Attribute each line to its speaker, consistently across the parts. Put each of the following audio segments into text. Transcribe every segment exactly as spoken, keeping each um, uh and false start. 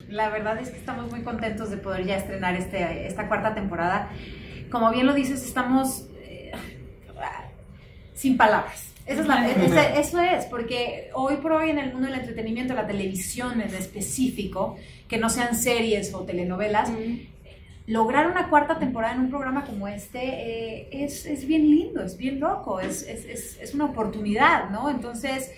Speaker 1: La verdad es que estamos muy contentos de poder ya estrenar este, esta cuarta temporada. Como bien lo dices, estamos eh, sin palabras. Eso es, la, es, eso es, porque hoy por hoy en el mundo del entretenimiento, la televisión en específico, que no sean series o telenovelas, mm. lograr una cuarta temporada en un programa como este eh, es, es bien lindo, es bien loco, es, es, es, es una oportunidad, ¿no? Entonces,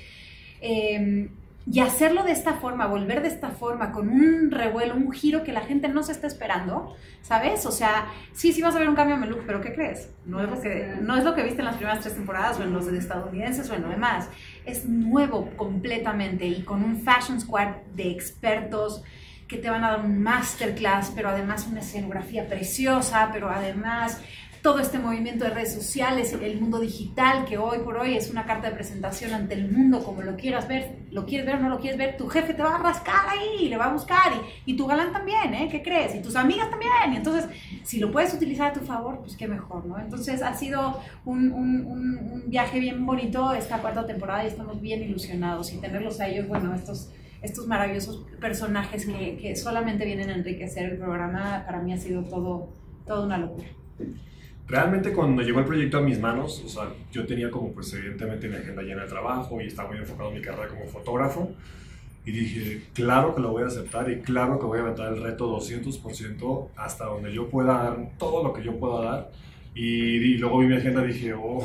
Speaker 1: eh, y hacerlo de esta forma, volver de esta forma, con un revuelo, un giro que la gente no se está esperando, ¿sabes? O sea, sí, sí vas a ver un cambio en Meluk, pero ¿qué crees? No es lo que, no es lo que viste en las primeras tres temporadas o en los estadounidenses o en lo demás. Es nuevo completamente y con un fashion squad de expertos que te van a dar un masterclass, pero además una escenografía preciosa, pero además todo este movimiento de redes sociales, el mundo digital, que hoy por hoy es una carta de presentación ante el mundo, como lo quieras ver, lo quieres ver o no lo quieres ver, tu jefe te va a rascar ahí, y le va a buscar, y, y tu galán también, ¿eh? ¿Qué crees? Y tus amigas también, y entonces, si lo puedes utilizar a tu favor, pues qué mejor, ¿no? Entonces, ha sido un, un, un, un viaje bien bonito esta cuarta temporada, y estamos bien ilusionados, y tenerlos a ellos, bueno, estos... estos maravillosos personajes que, que solamente vienen a enriquecer el programa, para mí ha sido todo, todo una locura.
Speaker 2: Realmente cuando llegó el proyecto a mis manos, o sea, yo tenía como pues evidentemente mi agenda llena de trabajo y estaba muy enfocado en mi carrera como fotógrafo y dije, claro que lo voy a aceptar y claro que voy a aventar el reto doscientos por ciento hasta donde yo pueda dar todo lo que yo pueda dar y, y luego vi mi agenda y dije, oh,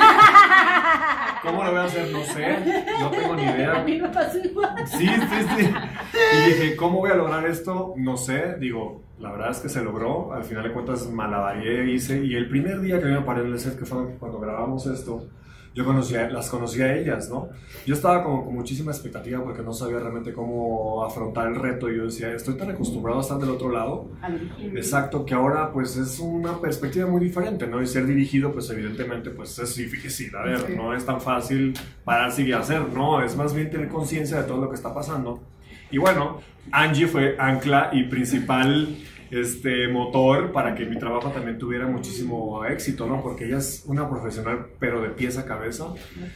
Speaker 2: ¿cómo lo voy a hacer? No sé, no tengo ni idea.
Speaker 1: A mí me pasó igual.
Speaker 2: Sí, sí, sí. Y dije, ¿cómo voy a lograr esto? No sé, digo, la verdad es que se logró. Al final de cuentas, malabaré, hice. Y el primer día que me paré en el set, que fue cuando grabamos esto, yo conocía, las conocí a ellas, ¿no? Yo estaba como con muchísima expectativa porque no sabía realmente cómo afrontar el reto. Y yo decía, estoy tan acostumbrado a estar del otro lado. Exacto, que ahora pues es una perspectiva muy diferente, ¿no? Y ser dirigido, pues evidentemente, pues es difícil. A ver, sí. No es tan fácil pararse y hacer, ¿no? Es más bien tener conciencia de todo lo que está pasando. Y bueno, Angie fue ancla y principal este, motor para que mi trabajo también tuviera muchísimo éxito, ¿no? Porque ella es una profesional, pero de pies a cabeza.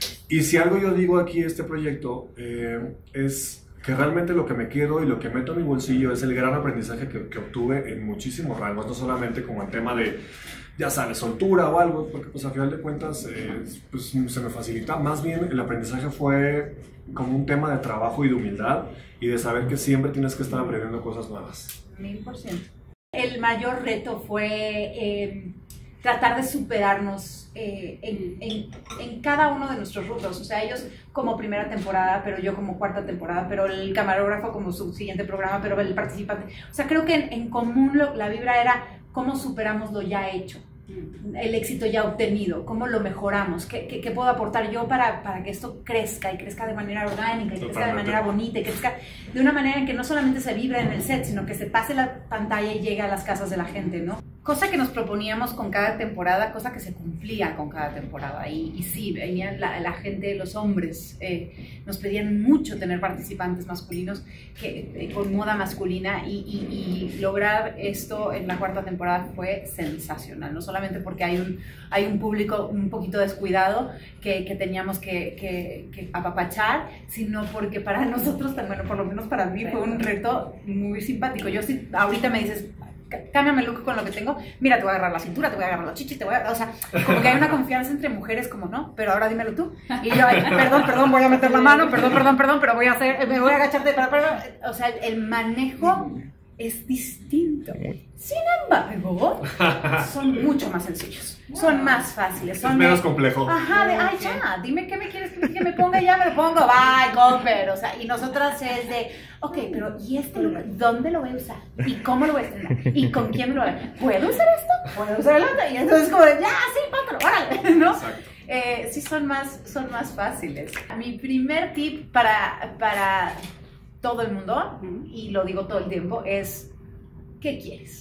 Speaker 2: Y si algo yo digo aquí, este proyecto, eh, es que realmente lo que me quedo y lo que meto en mi bolsillo es el gran aprendizaje que, que obtuve en muchísimos rangos, no solamente como el tema de, ya sabes, soltura o algo, porque pues a final de cuentas eh, pues, se me facilita. Más bien el aprendizaje fue como un tema de trabajo y de humildad y de saber que siempre tienes que estar aprendiendo cosas nuevas.
Speaker 1: Mil por ciento. El mayor reto fue eh, tratar de superarnos eh, en, en, en cada uno de nuestros rubros. O sea, ellos como primera temporada, pero yo como cuarta temporada, pero el camarógrafo como su siguiente programa, pero el participante. O sea, creo que en, en común lo, la vibra era cómo superamos lo ya hecho, el éxito ya obtenido, cómo lo mejoramos, qué, qué, qué puedo aportar yo para, para que esto crezca y crezca de manera orgánica y crezca Totalmente. de manera bonita y crezca de una manera en que no solamente se vibra en el set, sino que se pase la pantalla y llegue a las casas de la gente, ¿no? Cosa que nos proponíamos con cada temporada, cosa que se cumplía con cada temporada y, y sí, venían la, la gente, los hombres, eh, nos pedían mucho tener participantes masculinos que, eh, con moda masculina y, y, y lograr esto en la cuarta temporada fue sensacional, no solamente porque hay un, hay un público un poquito descuidado que, que teníamos que, que, que apapachar, sino porque para nosotros, bueno, por lo menos para mí fue un reto muy simpático. Yo si ahorita me dices, cámbiame el look con lo que tengo, mira, te voy a agarrar la cintura, te voy a agarrar los chichis, te voy a... O sea, como que hay una confianza entre mujeres como, no, pero ahora dímelo tú. Y yo, ay, perdón, perdón, voy a meter la mano, perdón, perdón, perdón, pero voy a hacer, me voy a agachar de... O sea, el manejo es distinto. Sin embargo, son mucho más sencillos, son más fáciles. Son
Speaker 2: es menos
Speaker 1: de,
Speaker 2: complejo.
Speaker 1: Ajá, de, ay, ya, dime qué me quieres que me ponga y ya me lo pongo, bye, Cooper. O sea, y nosotras es de, ok, pero ¿y este lugar? ¿Dónde lo voy a usar? ¿Y cómo lo voy a estrenar? ¿Y con quién me lo voy a...? ¿Puedo usar esto? ¿Puedo usar el otro? Y entonces como de, ya, sí, póntelo, órale, ¿no?
Speaker 2: Exacto.
Speaker 1: Eh, sí, son más, son más fáciles. Mi primer tip para, para todo el mundo, y lo digo todo el tiempo, es, ¿qué quieres?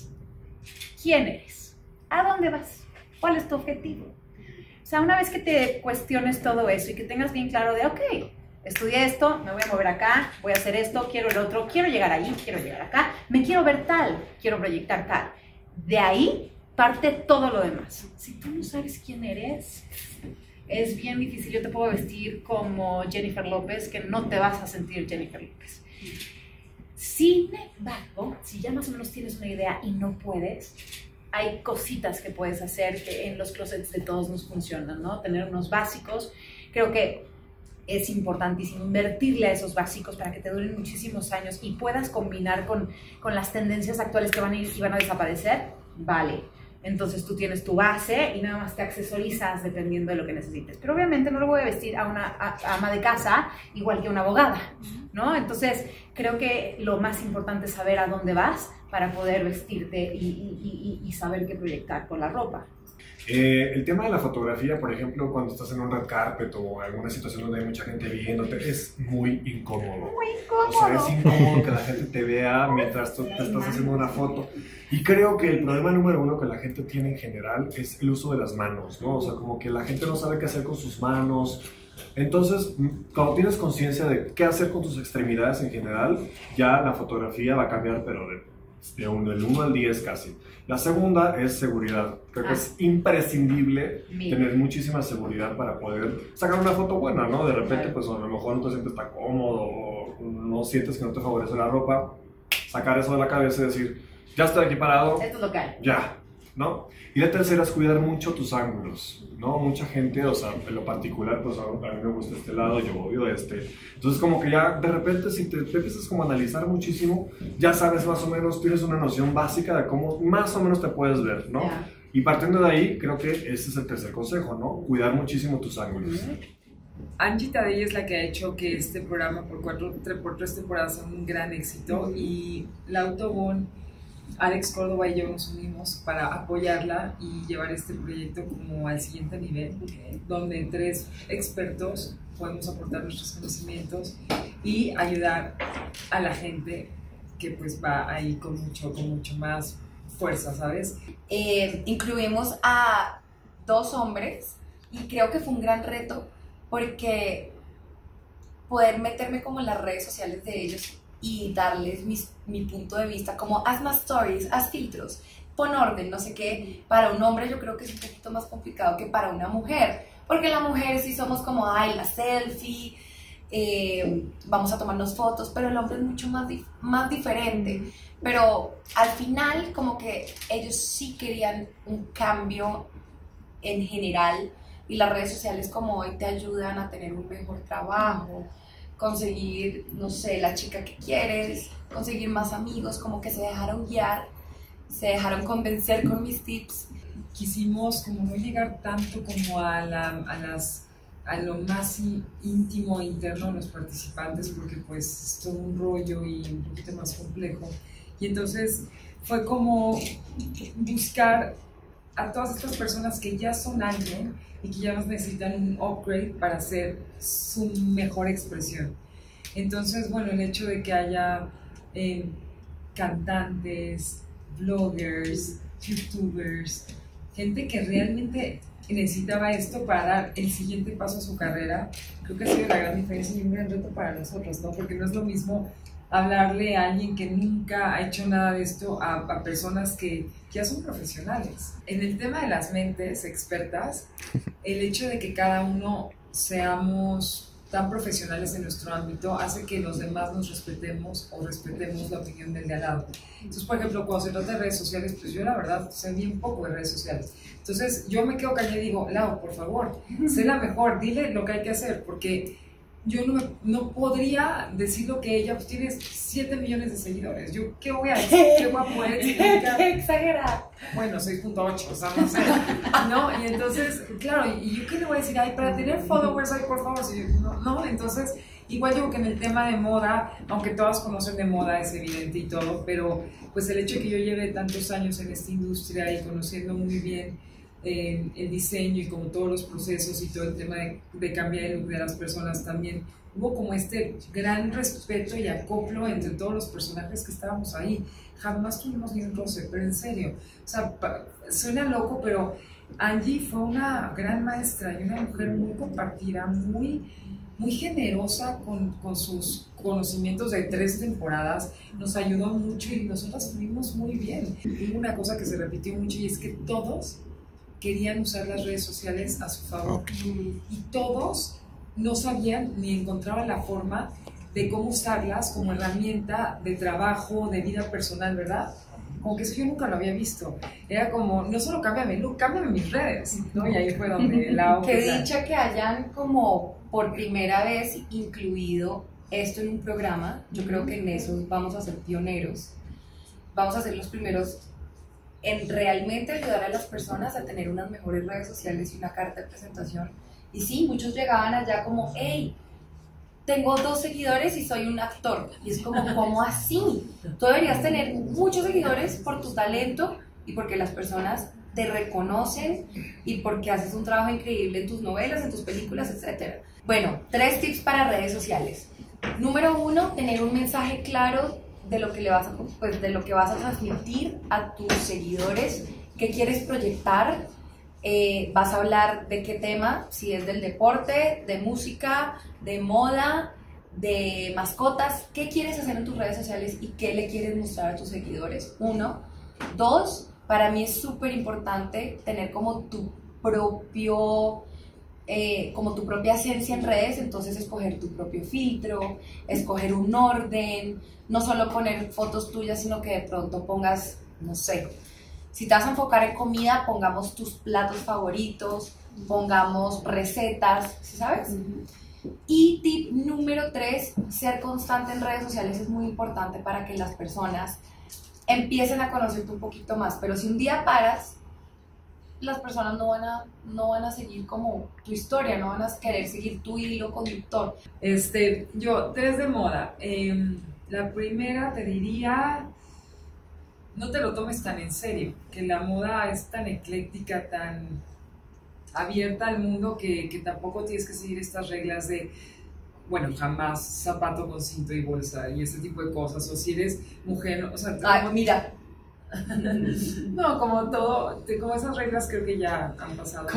Speaker 1: ¿Quién eres? ¿A dónde vas? ¿Cuál es tu objetivo? O sea, una vez que te cuestiones todo eso y que tengas bien claro de, ok, estudié esto, me voy a mover acá, voy a hacer esto, quiero el otro, quiero llegar ahí, quiero llegar acá, me quiero ver tal, quiero proyectar tal. De ahí parte todo lo demás. Si tú no sabes quién eres, es bien difícil. Yo te puedo vestir como Jennifer López, que no te vas a sentir Jennifer López. Sin embargo, si ya más o menos tienes una idea y no puedes, hay cositas que puedes hacer que en los closets de todos nos funcionan, ¿no? Tener unos básicos, creo que es importantísimo invertirle a esos básicos para que te duren muchísimos años y puedas combinar con, con las tendencias actuales que van a ir y van a desaparecer, vale. Entonces tú tienes tu base y nada más te accesorizas dependiendo de lo que necesites. Pero obviamente no lo voy a vestir a una a, a ama de casa igual que a una abogada, ¿no? Entonces creo que lo más importante es saber a dónde vas para poder vestirte y, y, y, y saber qué proyectar con la ropa.
Speaker 2: Eh, el tema de la fotografía, por ejemplo, cuando estás en un red carpet o alguna situación donde hay mucha gente viéndote, es muy incómodo.
Speaker 1: Muy incómodo.
Speaker 2: O sea, es incómodo que la gente te vea mientras tú te estás haciendo una foto. Y creo que el problema número uno que la gente tiene en general es el uso de las manos, ¿no? O sea, como que la gente no sabe qué hacer con sus manos. Entonces, cuando tienes conciencia de qué hacer con tus extremidades en general, ya la fotografía va a cambiar, pero de, de un, del uno al diez casi. La segunda es seguridad. Creo ah. que es imprescindible Mira. tener muchísima seguridad para poder sacar una foto buena, ¿no? De repente, pues a lo mejor no te sientes tan cómodo o no sientes que no te favorece la ropa. Sacar eso de la cabeza y decir, ya estoy aquí parado.
Speaker 1: Esto es lo que hay.
Speaker 2: Ya, ¿no? Y la tercera es cuidar mucho tus ángulos, ¿no? Mucha gente, o sea, en lo particular, pues a mí me gusta este lado, yo odio este. Entonces, como que ya de repente, si te, te empiezas como a analizar muchísimo, ya sabes más o menos, tienes una noción básica de cómo más o menos te puedes ver, ¿no? Yeah. Y partiendo de ahí, creo que ese es el tercer consejo, ¿no? Cuidar muchísimo tus ángulos.
Speaker 3: Mm-hmm. Angie Tadei es la que ha hecho que este programa por, cuatro, por tres temporadas sea un gran éxito, mm-hmm. y Lau Tobón, Alex Córdoba y yo nos unimos para apoyarla y llevar este proyecto como al siguiente nivel, okay. donde tres expertos podemos aportar nuestros conocimientos y ayudar a la gente que pues va ahí con mucho, con mucho más fuerza, ¿sabes?
Speaker 4: Eh, incluimos a dos hombres y creo que fue un gran reto porque poder meterme como en las redes sociales de ellos y darles mis, mi punto de vista, como haz más stories, haz filtros, pon orden, no sé qué. Para un hombre yo creo que es un poquito más complicado que para una mujer, porque la mujer sí somos como, ay, la selfie, eh, vamos a tomarnos fotos, pero el hombre es mucho más, dif más diferente. Pero al final como que ellos sí querían un cambio en general y las redes sociales como hoy te ayudan a tener un mejor trabajo, conseguir, no sé, la chica que quieres, conseguir más amigos, como que se dejaron guiar, se dejaron convencer con mis tips.
Speaker 3: Quisimos como no llegar tanto como a, la, a, las, a lo más íntimo e interno de los participantes, porque pues es todo un rollo y un poquito más complejo. Y entonces fue como buscar a todas estas personas que ya son alguien y que ya nos necesitan un upgrade para hacer su mejor expresión. Entonces, bueno, el hecho de que haya eh, cantantes, bloggers, youtubers, gente que realmente necesitaba esto para dar el siguiente paso a su carrera, creo que ha sido la gran diferencia y un gran reto para nosotros, ¿no? Porque no es lo mismo hablarle a alguien que nunca ha hecho nada de esto a, a personas que ya son profesionales. En el tema de las mentes expertas, el hecho de que cada uno seamos tan profesionales en nuestro ámbito hace que los demás nos respetemos o respetemos la opinión del de al lado. Entonces, por ejemplo, cuando se trata de redes sociales, pues yo la verdad sé bien poco de redes sociales. Entonces, yo me quedo callada y digo, Lau, por favor, sé la mejor, dile lo que hay que hacer, porque yo no, no podría decir lo que ella, pues tiene siete millones de seguidores. Yo, ¿qué voy a decir? ¿Qué voy a poder explicar?
Speaker 4: Exagera.
Speaker 3: Bueno, seis punto ocho, o sea, no sé. ¿No? Y entonces, claro, ¿y yo qué le voy a decir? Ay, para tener followers, ay, por favor. Si, no, no, entonces, igual digo que en el tema de moda, aunque todas conocen de moda, es evidente y todo, pero pues el hecho de que yo lleve tantos años en esta industria y conociendo muy bien Eh, el diseño y como todos los procesos y todo el tema de, de cambiar el look de las personas también, hubo como este gran respeto y acoplo entre todos los personajes que estábamos ahí. Jamás tuvimos ni un roce, pero en serio, o sea, suena loco, pero Angie fue una gran maestra y una mujer muy compartida, muy, muy generosa con, con sus conocimientos de tres temporadas, nos ayudó mucho y nosotras fuimos muy bien. Hubo una cosa que se repitió mucho y es que todos querían usar las redes sociales a su favor, okay. Y todos no sabían ni encontraban la forma de cómo usarlas como herramienta de trabajo, de vida personal, ¿verdad? Como que eso yo nunca lo había visto. Era como, no solo cámbiame el look, cámbiame mis redes, ¿no? Y ahí fue donde la...
Speaker 4: Qué dicha que hayan como por primera vez incluido esto en un programa. Yo creo que en eso vamos a ser pioneros. Vamos a ser los primeros en realmente ayudar a las personas a tener unas mejores redes sociales y una carta de presentación. Y sí, muchos llegaban allá como, hey, tengo dos seguidores y soy un actor. Y es como, ¿cómo así? Tú deberías tener muchos seguidores por tu talento y porque las personas te reconocen y porque haces un trabajo increíble en tus novelas, en tus películas, etcétera. Bueno, tres tips para redes sociales. Número uno, tener un mensaje claro de lo que le vas a, pues, de lo que vas a transmitir a tus seguidores, qué quieres proyectar. Eh, vas a hablar de qué tema, si es del deporte, de música, de moda, de mascotas, qué quieres hacer en tus redes sociales y qué le quieres mostrar a tus seguidores. Uno. Dos, para mí es súper importante tener como tu propio, eh, como tu propia esencia en redes, entonces escoger tu propio filtro, escoger un orden, no solo poner fotos tuyas, sino que de pronto pongas, no sé, si te vas a enfocar en comida, pongamos tus platos favoritos, pongamos recetas, ¿sí sabes? Uh-huh. Y tip número tres, ser constante en redes sociales es muy importante para que las personas empiecen a conocerte un poquito más. Pero si un día paras, las personas no van a, no van a seguir como tu historia, no van a querer seguir tu hilo conductor.
Speaker 3: Este, yo, tres de moda. Eh, la primera te diría... no te lo tomes tan en serio, que la moda es tan ecléctica, tan abierta al mundo que, que tampoco tienes que seguir estas reglas de, bueno, jamás zapato con cinto y bolsa y ese tipo de cosas, o si eres mujer, o sea...
Speaker 4: Ay, como, mira.
Speaker 3: No, como todo, como esas reglas creo que ya han pasado.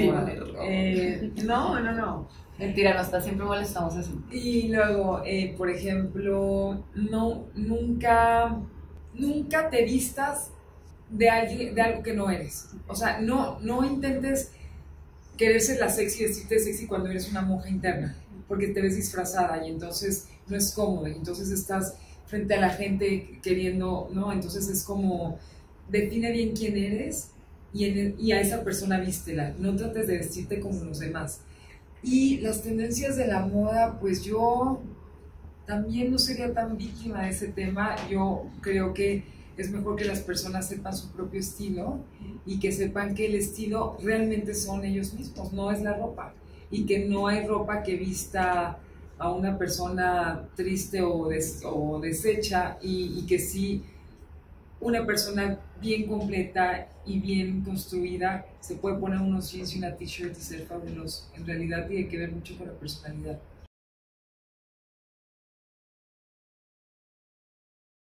Speaker 3: Eh, no, no, no.
Speaker 4: Mentira, no está, siempre molestamos así.
Speaker 3: Y luego, eh, por ejemplo, no, nunca... nunca te vistas de, alguien, de algo que no eres. O sea, no, no intentes querer ser la sexy, vestirte sexy cuando eres una monja interna, porque te ves disfrazada y entonces no es cómodo, y entonces estás frente a la gente queriendo, ¿no? Entonces es como, define bien quién eres y, en, y a esa persona vístela, no trates de vestirte como los demás. Y las tendencias de la moda, pues yo... también no sería tan víctima de ese tema. Yo creo que es mejor que las personas sepan su propio estilo y que sepan que el estilo realmente son ellos mismos, no es la ropa. Y que no hay ropa que vista a una persona triste o, des, o deshecha y, y que sí una persona bien completa y bien construida se puede poner unos jeans y una t-shirt y ser fabuloso. En realidad tiene que ver mucho con la personalidad.